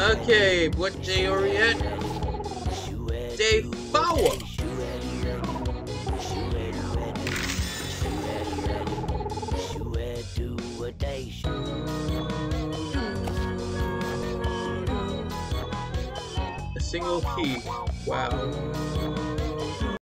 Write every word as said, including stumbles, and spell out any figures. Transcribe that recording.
Okay, what day are we at? Day four. A single key. Wow.